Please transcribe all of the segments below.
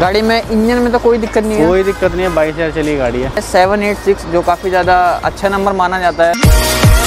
गाड़ी में इंजन में तो कोई दिक्कत नहीं है? कोई दिक्कत नहीं है, 22,000 चली गाड़ी है। 786 जो काफ़ी ज़्यादा अच्छा नंबर माना जाता है।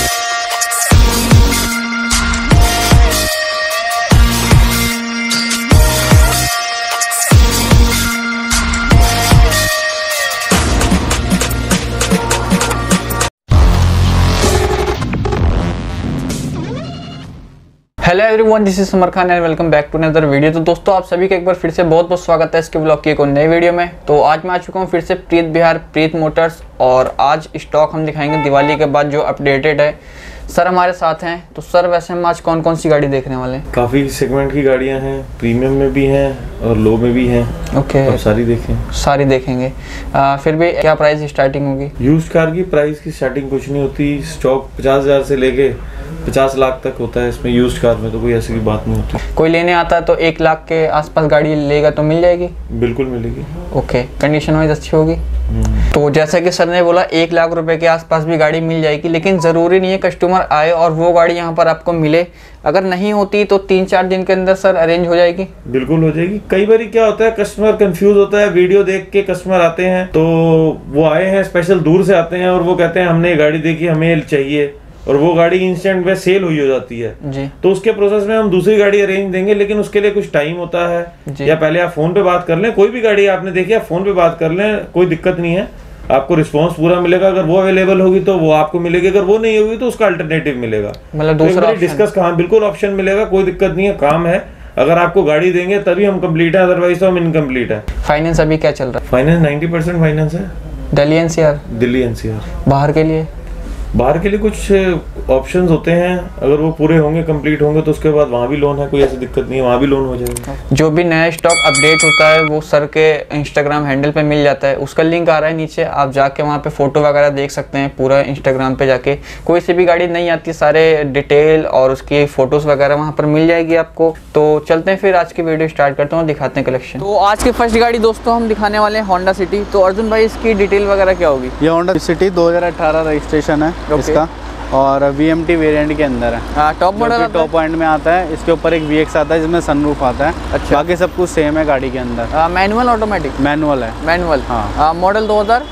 Hello everyone, this is Samar Khan and welcome back to another video. तो दोस्तों आप सभी का एक बार फिर से बहुत बहुत स्वागत है इसके ब्लॉग की एक और नई वीडियो में। तो आज मैं आ चुका हूँ फिर से प्रीत बिहार प्रीत मोटर्स, और आज स्टॉक हम दिखाएंगे दिवाली के बाद जो अपडेटेड है। सर हमारे साथ हैं। तो सर वैसे हम आज कौन कौन सी गाड़ी देखने वाले हैं? काफ़ी सेगमेंट की गाड़ियां हैं, प्रीमियम में भी हैं और लो में भी हैं। ओके, तो सारी देखेंगे। फिर भी क्या प्राइस स्टार्टिंग होगी? यूज्ड कार की प्राइस की स्टार्टिंग कुछ नहीं होती। स्टॉक 50,000 से लेके 50 लाख तक होता है इसमें। यूज्ड कार में तो कोई ऐसी बात नहीं होती। कोई लेने आता है तो 1 लाख के आसपास गाड़ी लेगा तो मिल जाएगी? बिल्कुल मिलेगी। ओके, कंडीशन वाइज अच्छी होगी। तो जैसा कि सर ने बोला 1 लाख रुपए के आसपास भी गाड़ी मिल जाएगी, लेकिन ज़रूरी नहीं है कस्टमर आए और वो गाड़ी यहाँ पर आपको मिले। अगर नहीं होती तो 3-4 दिन के अंदर सर अरेंज हो जाएगी? बिल्कुल हो जाएगी। कई बार क्या होता है, कस्टमर कंफ्यूज होता है। वीडियो देख के कस्टमर आते हैं, तो वो आए हैं स्पेशल दूर से आते हैं और वो कहते हैं हमने ये गाड़ी देखी, हमें चाहिए, और वो गाड़ी इंस्टेंट में सेल हुई हो जाती है जी। तो उसके प्रोसेस में हम दूसरी गाड़ी अरेंज देंगे, लेकिन उसके लिए कुछ टाइम होता है। या पहले आप फोन पे बात कर लें, कोई भी गाड़ी आपने देखी आप फोन पे बात कर लें, कोई दिक्कत नहीं है। आपको रिस्पांस पूरा मिलेगा। अगर वो अवेलेबल होगी तो वो आपको मिलेगी, अगर वो नहीं होगी तो उसका अल्टरनेटिव मिलेगा। मतलब दूसरा डिस्कस कहाँ, बिल्कुल ऑप्शन मिलेगा, कोई दिक्कत नहीं है। काम है, अगर आपको गाड़ी देंगे तभी हम कंप्लीट है, अदरवाइज तो हम इनकम्प्लीट है। फाइनेंस अभी क्या चल रहा है? फाइनेंस 90% फाइनेंस है। दिल्ली एनसीआर? दिल्ली एनसीआर। बाहर के लिए? बाहर के लिए कुछ ऑप्शंस होते हैं, अगर वो पूरे होंगे कंप्लीट होंगे तो उसके बाद वहाँ भी लोन है, कोई ऐसी दिक्कत नहीं है, वहाँ भी लोन हो जाएगा। जो भी नया स्टॉक अपडेट होता है वो सर के इंस्टाग्राम हैंडल पे मिल जाता है, उसका लिंक आ रहा है नीचे, आप जाके वहाँ पे फोटो वगैरह देख सकते हैं। पूरा इंस्टाग्राम पे जाके कोई सी भी गाड़ी नहीं आती, सारे डिटेल और उसकी फोटोज वगैरह वहाँ पर मिल जाएगी आपको। तो चलते हैं फिर आज की वीडियो स्टार्ट करते हैं और दिखाते हैं कलेक्शन। तो आज की फर्स्ट गाड़ी दोस्तों हम दिखाने वाले हैं होंडा सिटी। तो अर्जुन भाई इसकी डिटेल वगैरह क्या होगी? ये होंडा सिटी 2018 रजिस्ट्रेशन है इसका, और VMT वेरिएंट के अंदर है। टॉप मॉडल टॉप पॉइंट में आता है। इसके ऊपर एक VX आता है जिसमें सनरूफ आता है। अच्छा। बाकी सब कुछ सेम है गाड़ी के अंदर। Manual automatic? मैनुअल है। मैनुअल, हाँ। मॉडल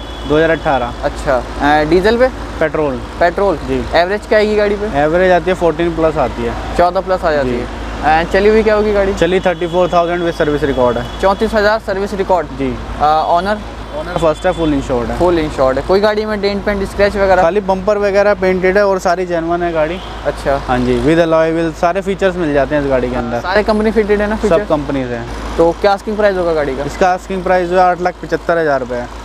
2018। अच्छा। डीजल पे? पेट्रोल जी। एवरेज क्या आएगी गाड़ी पे? एवरेज आती है 14 प्लस आती है। 14 प्लस आ जाती है। चली हुई क्या होगी गाड़ी? चली 34,000 विद सर्विस रिकॉर्ड है। 34,000 सर्विस रिकॉर्ड जी। ऑनर फर्स्ट है, फुल इंश्योर्ड है। फुल इंश्योर्ड है। कोई गाड़ी में डेंट पेंट स्क्रैच वगैरह? खाली बम्पर वगैरह पेंटेड है और सारी जेन्युइन है गाड़ी। अच्छा। हाँ जी, विद अलॉय व्हील सारे फीचर्स मिल जाते हैं इस गाड़ी के अंदर। सारे कंपनी फिटेड है ना फीचर? सब कंपनीज हैं। तो क्या आस्किंग प्राइस होगा गाड़ी का? इसका आस्किंग प्राइस जो है 8,75,000 रुपये है।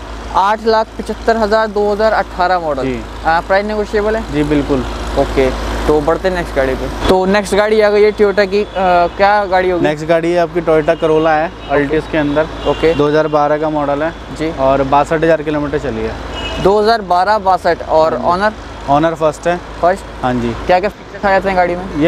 8,75,000 2018 मॉडल। प्राइस नेगोशिएबल है? जी बिल्कुल। ओके, तो बढ़ते हैं नेक्स्ट गाड़ी पे। तो नेक्स्ट गाड़ी आ गई है टोयोटा की। क्या गाड़ी होगी? नेक्स्ट गाड़ी है आपकी टोयोटा करोला है, अल्टिस के अंदर। ओके। 2012 का मॉडल है जी, और 62,000 किलोमीटर चली है। 2012 62। और ऑनर फर्स्ट है। फर्स्ट, हाँ जी। क्या क्या फीचर्स आ जाते हैं गाड़ी में? ये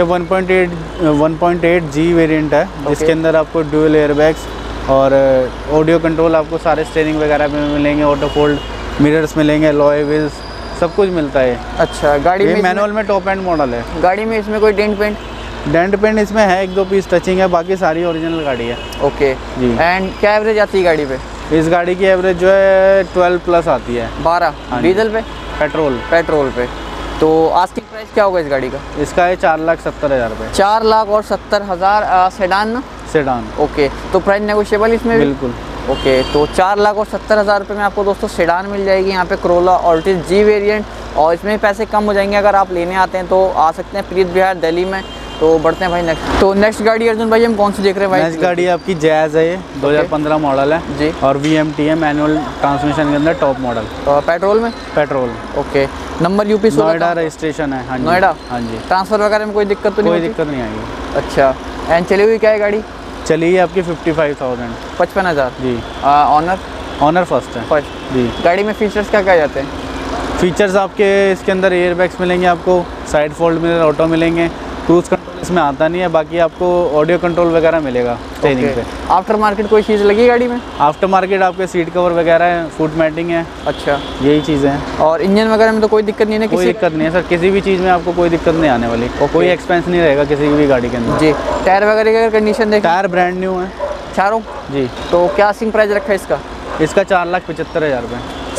1.8 G वेरिएंट है, जिसके अंदर आपको ड्यूल एयरबैग्स और ऑडियो कंट्रोल, आपको सारे स्टीयरिंग वगैरह में मिलेंगे, ऑटो फोल्ड मिरर्स मिलेंगे, अलॉय व्हील्स, सब कुछ मिलता है। अच्छा। गाड़ी में मैनुअल में टॉप एंड मॉडल है। गाड़ी में इसमें कोई डेंट पेंट इसमें है, 1-2 पीस टचिंग है, बाकी सारी ओरिजिनल गाड़ी है। ओके जी। एंड क्या एवरेज आती है गाड़ी पे? इस गाड़ी की एवरेज जो है 12 प्लस आती है। 12 डीजल पे? पेट्रोल पे। तो आस्किंग प्राइस क्या होगा इस गाड़ी का? इसका है 4,70,000 रुपये। 4,70,000 सेडान ना? सेडान। ओके, तो प्राइस नेगोशिएबल इसमें? बिल्कुल। ओके, तो 4,70,000 रुपये में आपको दोस्तों सेडान मिल जाएगी यहाँ पे, करोला ऑल्टिस G वेरिएंट। और इसमें पैसे कम हो जाएंगे अगर आप लेने आते हैं तो आ सकते हैं प्रीत बिहार दिल्ली में। तो बढ़ते हैं भाई नेक्स्ट। तो नेक्स्ट गाड़ी अर्जुन भाई हम कौन सी देख रहे हैं भाई? नेक्स्ट गाड़ी आपकी जैज है, ये 2015 मॉडल है जी, और VMT है, मैनुअल ट्रांसमिशन के अंदर, टॉप मॉडल। पेट्रोल में? Petrol. Okay. Number UP Noida registration है। हाँ जी। नोएडा? हाँ जी। ट्रांसफर वगैरह में कोई दिक्कत तो नहीं? कोई दिक्कत नहीं आएगी। अच्छा। एंड चली हुई क्या है गाड़ी? चली है आपकी 55,000। 55,000 जी। ऑनर फर्स्ट है। फर्स्ट जी। गाड़ी में फीचर्स क्या क्या जाते हैं? फीचर्स आपके इसके अंदर एयरबैग्स मिलेंगे, आपको साइड फोल्ड मिरर, ऑटो मिलेंगे, क्रूज कंट्रोल इसमें आता नहीं है, बाकी आपको ऑडियो कंट्रोल वगैरह मिलेगा स्टीयरिंग पे। आफ्टर मार्केट कोई चीज़ लगी गाड़ी में? आफ्टर मार्केट आपके सीट कवर वगैरह है, फुट मैटिंग है। अच्छा, यही चीज़ें हैं। और इंजन वगैरह में तो कोई दिक्कत नहीं है? कोई दिक्कत नहीं है सर, किसी भी चीज़ में आपको कोई दिक्कत नहीं आने वाली। कोई एक्सपेंस नहीं रहेगा किसी भी गाड़ी के अंदर। जी। टायर वगैरह की अगर कंडीशन देखें? टायर ब्रांड न्यू है, चारों जी। तो क्या आस्किंग प्राइस रखा है इसका? इसका 4,75,000 रुपये।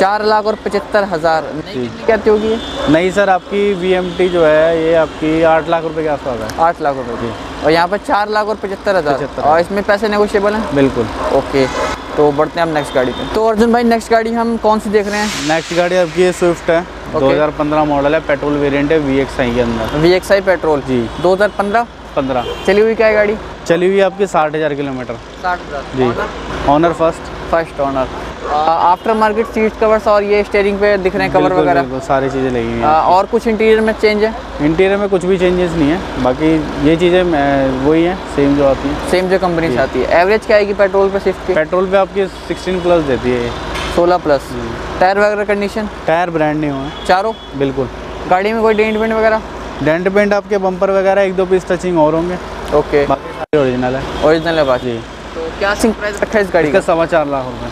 4,75,000। जी। क्या होगी ये? नहीं सर, आपकी VMT जो है ये आपकी 8 लाख रुपए के आसपास है। 8 लाख रुपए की। और यहाँ पर 4,75,000 और इसमें पैसे नेगोशिएबल हैं? बिल्कुल। ओके, तो बढ़ते हैं हम नेक्स्ट गाड़ी पे। तो अर्जुन भाई नेक्स्ट गाड़ी हम कौन सी देख रहे हैं? नेक्स्ट गाड़ी आपकी ये स्विफ्ट है। 2015 मॉडल है, पेट्रोल वेरिएंट है, VXI के अंदर। VXI पेट्रोल जी। 2015 चली हुई क्या है गाड़ी? चली हुई आपकी 60,000 किलोमीटर। 60,000 जी। Owner first owner. After market seat covers और ये स्टीयरिंग पे दिख रहे हैं कवर वगैरह, सारी चीज़ें लगी हुई हैं। और कुछ इंटीरियर में चेंज है? इंटीरियर में कुछ भी चेंजेस नहीं है, बाकी ये चीज़ें वही हैं, सेम जो आती हैं, सेम जो कंपनी से आती है। एवरेज क्या आएगी पेट्रोल पे स्विफ्ट की? पेट्रोल पे आपकी 16+ देती है ये। 16+। टायर वगैरह कंडीशन? टायर ब्रांड न्यू है चारों? बिल्कुल। गाड़ी में कोई डेंट वेंट वगैरह? डेंट पेंट आपके बम्पर वगैरह 1-2 पीस टचिंग और होंगे। ओके, बाकी सारी ओरिजिनल है। ओरिजिनल है बाकी। जी। तो क्या आस्किंग प्राइस रखा है इस गाड़ी का? का? 4.25 लाख रुपये।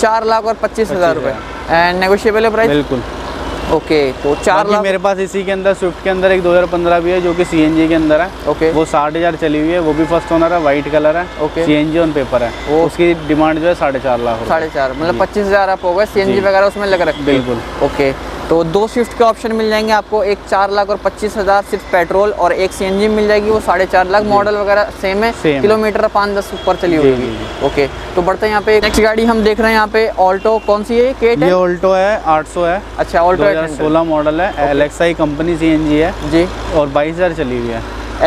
4,25,000 रुपये। एंड नेगोशिएबल है प्राइस? बिल्कुल। ओके, तो 4 लाख। मेरे पास इसी के अंदर स्विफ्ट के अंदर एक 2015 भी है जो कि CNG के अंदर है। ओके, वो 60,000 चली हुई है, वो भी फर्स्ट ओनर है, वाइट कलर है। ओके, CNG ऑन पेपर है। वो उसकी डिमांड जो है 4.5 लाख। 4.5 मतलब 25,000 आप होगा। CNG वगैरह उसमें लग रखा है? बिल्कुल। ओके, तो 2 स्विफ्ट के ऑप्शन मिल जाएंगे आपको, एक 4,25,000 सिर्फ पेट्रोल और एक CNG मिल जाएगी, वो 4.5 लाख। मॉडल वगैरह सेम है, किलोमीटर 5-10 ऊपर चली होगी। ओके, तो बढ़ते हैं यहाँ पे। नेक्स्ट गाड़ी हम देख रहे हैं यहाँ पे ऑल्टो, कौन सी है? केट है? ये ऑल्टो है, 800 है। अच्छा, ऑल्टो 2016 मॉडल है। LXI कंपनी CNG है जी, और 22,000 चली हुई है।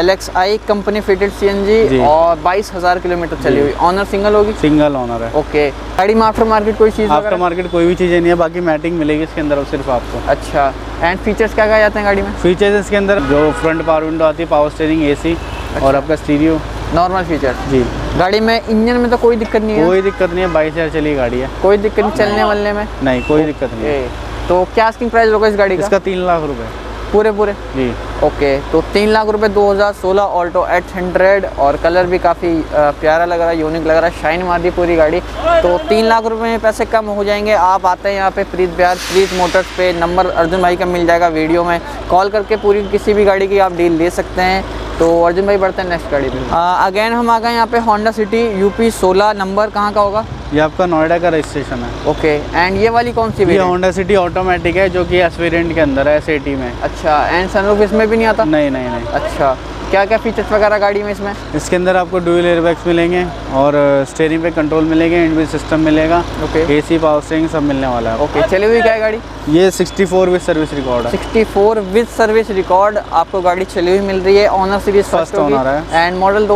LXI कंपनी फिटेड CNG और 22,000 किलोमीटर चली हुई। ऑनर सिंगल होगी? सिंगल ऑनर है। ओके, गाड़ी में आफ्टर मार्केट कोई चीज़? आफ्टर मार्केट कोई भी चीज़ें नहीं है, बाकी मैटिंग मिलेगी इसके अंदर सिर्फ आपको। अच्छा, एंड फीचर्स क्या क्या जाते हैं गाड़ी में? फीचर्स इसके अंदर जो फ्रंट पावर विंडो आती है, पावर स्टीयरिंग, AC और आपका स्टीरियो, नॉर्मल फीचर जी। गाड़ी में इंजन में तो कोई दिक्कत नहीं है? कोई दिक्कत नहीं है, 22,000 चली गाड़ी है। कोई दिक्कत नहीं चलने वालने में? नहीं, कोई दिक्कत नहीं है। तो क्या आस्किंग प्राइस होगा इस गाड़ी का? इसका 3 लाख रुपए पूरे जी। ओके, तो 3 लाख रुपए 2016 ऑल्टो 800 और कलर भी काफ़ी प्यारा लग रहा है, यूनिक लग रहा है, शाइन मार दी पूरी गाड़ी। तो 3 लाख रुपए में पैसे कम हो जाएंगे। आप आते हैं यहाँ पे प्रीत बिहार, प्रीत मोटर्स पे, नंबर अर्जुन भाई का मिल जाएगा वीडियो में, कॉल करके पूरी किसी भी गाड़ी की आप डील ले सकते हैं। तो अर्जुन भाई बढ़ते हैं नेक्स्ट गाड़ी पे। अगेन हम आ गए यहाँ पे होंडा सिटी UP 16, नंबर कहाँ का होगा? ये आपका नोएडा का रजिस्ट्रेशन है। ओके, एंड ये वाली कौन सी? ये होंडा सिटी ऑटोमेटिक है जो कि S वेरिएंट के अंदर है, SAT में। अच्छा, एंड सनरूफ इसमें भी नहीं आता? नहीं नहीं नहीं। अच्छा, क्या क्या फीचर्स वगैरह गाड़ी में इसमें? इसके अंदर आपको ड्यूल एयरबैग्स मिलेंगे और स्टीयरिंग पे कंट्रोल मिलेंगे, इनबिल्ट सिस्टम मिलेगा। ओके, AC पावर स्टीयरिंग सब मिलने वाला है। ओके, चली हुई क्या है गाड़ी? ये 64 विद सर्विस रिकॉर्ड है। 64 विद सर्विस रिकॉर्ड आपको गाड़ी चली हुई मिल रही है। ऑनर सीरीज फर्स्ट ओनर है एंड मॉडल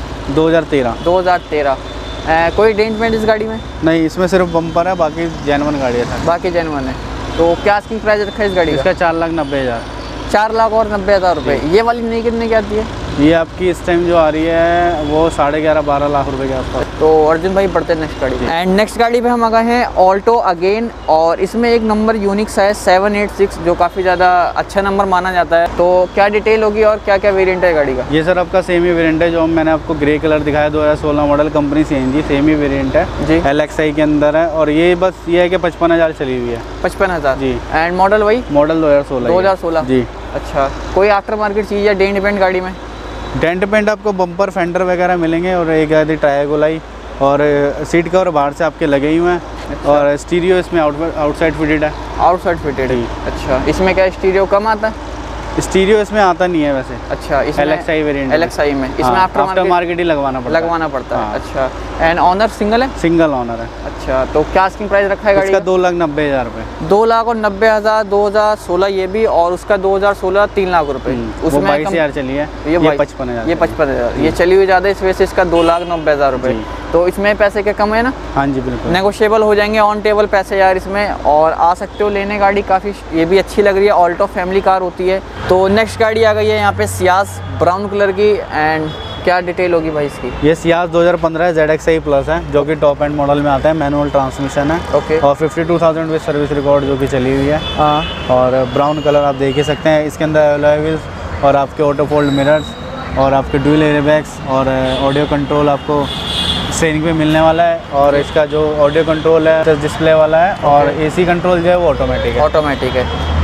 2013। कोई डेंट वेंट इस गाड़ी में? नहीं, इसमें सिर्फ बम्पर है, बाकी जेन्युइन गाड़ी है। बाकी जेन्युइन है। तो क्या आस्किंग प्राइस रखा है इस गाड़ी का? इसका 4,90,000। 4,90,000 रुपये। ये वाली नई कितने की आती है? ये आपकी इस टाइम जो आ रही है वो 11.5-12 लाख रुपए के आसपास। तो अर्जुन भाई बढ़ते हैं नेक्स्ट गाड़ी। एंड नेक्स्ट गाड़ी पे हम आ गए हैं ऑल्टो अगेन, और इसमें एक नंबर यूनिक सा है 786 जो काफ़ी ज़्यादा अच्छा नंबर माना जाता है। तो क्या डिटेल होगी और क्या क्या वेरिएंट है गाड़ी का? ये सर आपका सेम ही वेरिएंट है जो मैंने आपको ग्रे कलर दिखाया, 2016 मॉडल कंपनी CNG, सेम ही वेरिएंट है जी। LXI के अंदर है और ये बस ये है कि 55,000 चली हुई है। 55,000 जी। एंड मॉडल वही? मॉडल 2016 जी। अच्छा, कोई आफ्टर मार्केट चीज़ या डेंट पेंट गाड़ी में? डेंट पेंट आपको बम्पर फेंडर वगैरह मिलेंगे और एक आधी टायर गोलाई और सीट कवर बाहर से आपके लगे ही हुए हैं। अच्छा। और स्टीरियो इसमें आउटसाइड फिटेड है। आउटसाइड फिटेड है। अच्छा, इसमें क्या स्टीरियो कम आता है? स्टीरियो इसमें आता नहीं है वैसे। अच्छा, इसमें LXI वेरिएंट। LXI में इसमें आफ्टर मार्केट ही लगवाना पड़ता है। अच्छा, एंड ऑनर सिंगल है? सिंगल ऑनर है। अच्छा, तो क्या आस्किंग प्राइस रखा है गाड़ी का? 2,90,000 रुपये। 2,90,000 2016 ये भी, और उसका 2016 3 लाख रुपए। उसमें 22,000 चली है, ये 55,000। ये 55,000, ये चली हुई ज़्यादा, इस वजह से इसका 2,90,000 रुपये। तो इसमें पैसे के कम है ना? हाँ जी बिल्कुल, नेगोशिएबल हो जाएंगे, ऑन टेबल पैसे यार इसमें, और आ सकते हो लेने। गाड़ी काफ़ी ये भी अच्छी लग रही है, ऑल्टो फैमिली कार होती है। तो नेक्स्ट गाड़ी आ गई है यहाँ पे सियाज ब्राउन कलर की, एंड क्या डिटेल होगी भाई इसकी? ये सियाज 2015 ZXI प्लस है जो कि टॉप एंड मॉडल में आता है, मैनुअल ट्रांसमिशन है। ओके, और 52,000 विद सर्विस रिकॉर्ड जो कि चली हुई है। हाँ, और ब्राउन कलर आप देख ही सकते हैं। इसके अंदर अलॉय व्हील्स और आपके ऑटो फोल्ड मिरर्स और आपके ड्यूल एयरबैग्स और ऑडियो कंट्रोल आपको स्टीयरिंग पे मिलने वाला है। और इसका जो ऑडियो कंट्रोल है डिस्प्ले वाला है, और AC कंट्रोल जो है वो ऑटोमेटिक है।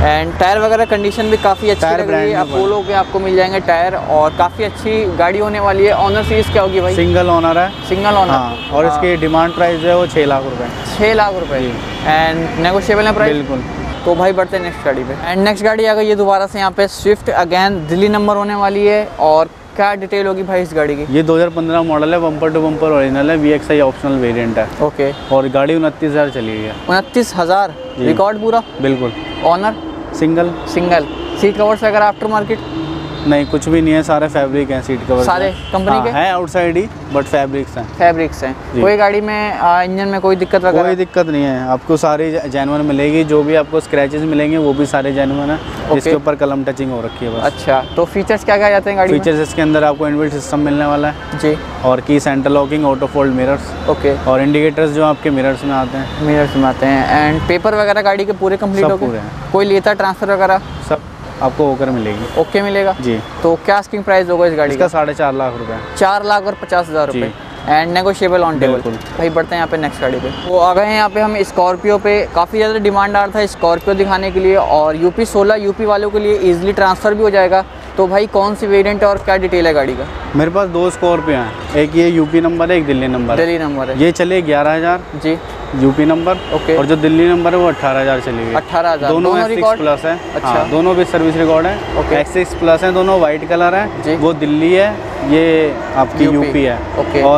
एंड टायर वगैरह कंडीशन भी काफ़ी अच्छी लग रही है। अपोलो के आपको मिल जाएंगे टायर और काफ़ी अच्छी गाड़ी होने वाली है। ऑनर सीरीज क्या होगी भाई? सिंगल ओनर है। Single owner. हाँ, और इसकी डिमांड प्राइस जो है वो 6 लाख रुपए। 6 लाख रुपए एंड नेगोशिएबल है प्राइस? बिल्कुल। तो भाई बढ़ते हैं नेक्स्ट गाड़ी पे। एंड नेक्स्ट गाड़ी आ गई ये दोबारा से यहाँ पे स्विफ्ट, अगेन दिल्ली नंबर होने वाली है। और क्या डिटेल होगी भाई इस गाड़ी की? ये 2015 मॉडल है, बम्पर टू बम्पर ओरिजिनल है, VXI ऑप्शनल वेरिएंट है। ओके। और गाड़ी 29,000 चली है। 29,000 रिकॉर्ड पूरा? बिल्कुल। Owner? Single. Single. Seat covers वगैरह आफ्टर मार्केट? नहीं, कुछ भी नहीं है, सारे फैब्रिक हैं सीट कवर सारे कंपनी के हैं, आउटसाइड ही बट फैब्रिक्स हैं। फैब्रिक्स हैं। कोई गाड़ी में इंजन में कोई दिक्कत वगैरह? कोई दिक्कत नहीं है, आपको सारी जेन्युइन मिलेगी। जो भी आपको स्क्रैचेस मिलेंगे वो भी सारे जेन्युइन है। इसके ऊपर कलम टचिंग हो रखी है बस। अच्छा, तो फीचर्स क्या क्या जाते हैं गाड़ी में? फीचर्स इसके अंदर आपको इनबिल्ट सिस्टम मिलने वाला है जी, और की centre locking, auto fold mirrors, okay, और इंडिकेटर्स जो आपके मिरर्स में आते हैं। मिरर्स में आते हैं। एंड पेपर वगैरह गाड़ी के पूरे कंप्लीट हो गए? कोई लेता ट्रांसफर वगैरह? सब आपको होकर मिलेगी। ओके मिलेगा जी। तो क्या आस्किंग प्राइस होगा इस गाड़ी का? 4.5 लाख रुपए। 4 लाख और 50,000 रुपये एंड नेगोशिएबल ऑन टेबल। भाई बढ़ते हैं यहाँ पे नेक्स्ट गाड़ी पे। वो आ गए हैं यहाँ पे हम स्कॉर्पियो पे। काफ़ी ज़्यादा डिमांड आ रहा था स्कॉर्पियो दिखाने के लिए और यूपी 16 यूपी वालों के लिए ईजिली ट्रांसफ़र भी हो जाएगा। तो भाई कौन सी वेरिएंट है और क्या डिटेल है गाड़ी का? मेरे पास 2 स्कॉर्पियो हैं, एक ये यूपी नंबर है, एक दिल्ली नंबर। दिल्ली नंबर है। ये चले 11,000 जी, यूपी नंबर। ओके। और जो दिल्ली नंबर है वो 18,000 चली गई। 18,000 दोनों S6 प्लस है। अच्छा। हाँ, दोनों भी सर्विस रिकॉर्ड है। ओके। S6 प्लस है, दोनों वाइट कलर है। वो दिल्ली है, ये आपकी यूपी है। ओके। और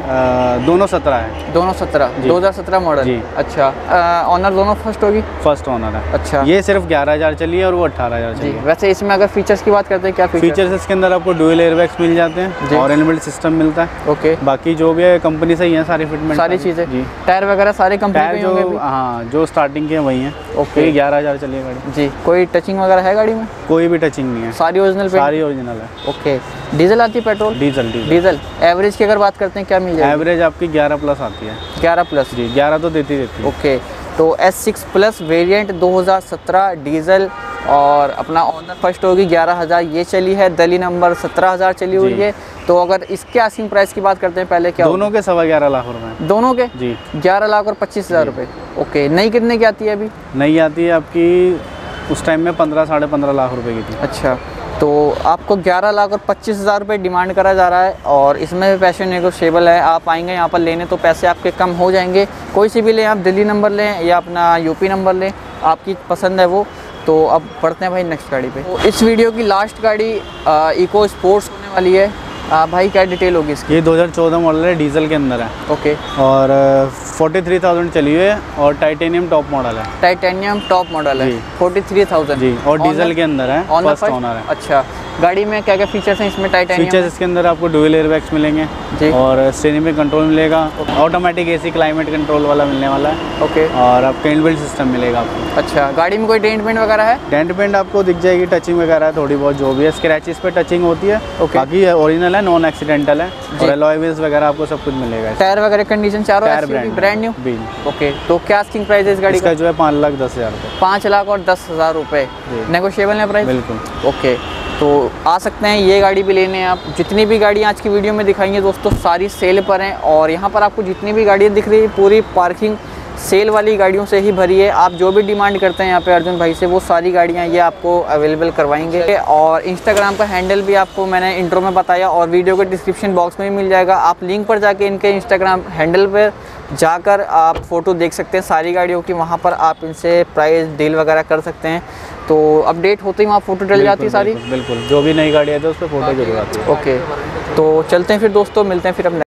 दोनों 17 है। दोनों 17 2017 मॉडल जी। अच्छा, ऑनर दोनों फर्स्ट होगी? फर्स्ट ऑनर है। अच्छा। ये सिर्फ 11,000 चली है और वो 18,000 चली है। वैसे इसमें अगर फीचर्स की बात करते हैं, क्या फीचर्स इसके अंदर आपको डुअल एयरबैग्स मिल जाते हैं और इनबिल्ट सिस्टम मिलता है। ओके। बाकी जो भी है कंपनी से ही है, सारी फिटमेंट सारी चीज़ें। टायर वगैरह सारे कंपनी के होंगे? हाँ, जो स्टार्टिंग के वही हैं। ओके। 11,000 चली है गाड़ी। जी। कोई टचिंग वगैरह है गाड़ी में? कोई भी टचिंग नहीं है, सारी ओरिजिनल? सारी ओरिजिनल है। ओके। डीजल आती है पेट्रोल? डीजल। एवरेज की अगर बात करते हैं क्या मिल जाएगी? एवरेज आपकी 11 प्लस आती है। 11 प्लस? जी, 11 तो देती है। ओके। तो S6 प्लस वेरिएंट 2017 डीजल और अपना ऑनर फर्स्ट होगी 11,000 ये चली है। दिल्ली नंबर 17,000 चली हुई है। तो अगर इसके आस्किंग प्राइस की बात करते हैं पहले क्या दोनों के 11.25 लाख रुपए? दोनों के जी 11 लाख और 25,000 रुपये। ओके। नई कितने की आती है अभी? नई आती है आपकी उस टाइम में 15 साढ़े 15 लाख रुपए की थी। अच्छा, तो आपको 11 लाख और 25,000 रुपये डिमांड करा जा रहा है और इसमें भी पैसे नेगोशिएबल है। आप आएंगे यहाँ पर लेने तो पैसे आपके कम हो जाएंगे। कोई सी भी लें, आप दिल्ली नंबर लें या अपना यूपी नंबर लें, आपकी पसंद है वो। तो अब बढ़ते हैं भाई नेक्स्ट गाड़ी पे। तो इस वीडियो की लास्ट गाड़ी इको स्पोर्ट्स होने वाली है। भाई क्या डिटेल होगी इसकी? ये 2014 मॉडल है, डीजल के अंदर है। ओके। और 43,000 चली हुई है और टाइटेनियम टॉप मॉडल है। टाइटेनियम टॉप मॉडल है 43,000 जी। और डीजल के अंदर है, फर्स्ट ओनर है। अच्छा, गाड़ी में क्या क्या फीचर्स हैं इसमें? टाइटेनियम फीचर्स इसके अंदर आपको डुअल एयरबैग्स मिलेंगे जी। और स्टीयरिंग में कंट्रोल मिलेगा, ऑटोमेटिक AC क्लाइमेट कंट्रोल वाला मिलने वाला है। ओके। और आपका इनबिल्ट सिस्टम मिलेगा आपको। अच्छा, गाड़ी में कोई डेंट पेंट वगैरह है? डेंट पेंट आपको दिख जाएगी, टचिंग वगैरह थोड़ी बहुत जो भी है, स्क्रैचेस पे टचिंग होती है। बाकी ओरिजिनल है, नॉन एक्सीडेंटल है और अलॉय व्हील्स वगैरह आपको सब कुछ मिलेगा। टायर वगैरह कंडीशन चारों ब्रांड न्यू? ओके। तो क्या आस्किंग प्राइस है इस गाड़ी का? जो है 5,10,000 रुपये। 5,10,000 रुपये नेगोशिएबल है प्राइस? बिल्कुल। ओके। तो आ सकते हैं, ये गाड़ी भी लेने आप। जितनी भी गाड़ी आज की वीडियो में दिखाएंगे दोस्तों सारी सेल पर हैं और यहाँ पर आपको जितनी भी गाड़ियाँ दिख रही है पूरी पार्किंग सेल वाली गाड़ियों से ही भरी है। आप जो भी डिमांड करते हैं यहाँ पे अर्जुन भाई से वो सारी गाड़ियाँ ये आपको अवेलेबल करवाएंगे। और इंस्टाग्राम का हैंडल भी आपको मैंने इंट्रो में बताया और वीडियो के डिस्क्रिप्शन बॉक्स में भी मिल जाएगा। आप लिंक पर जाके इनके इंस्टाग्राम हैंडल पर जाकर आप फ़ोटो देख सकते हैं सारी गाड़ियों की। वहाँ पर आप इनसे प्राइस डील वगैरह कर सकते हैं। तो अपडेट होते ही वहाँ फ़ोटो डल जाती है सारी। बिल्कुल, जो भी नई गाड़ी है तो उस पर फ़ोटो जरूर आती है। ओके। तो चलते हैं फिर दोस्तों, मिलते हैं फिर अब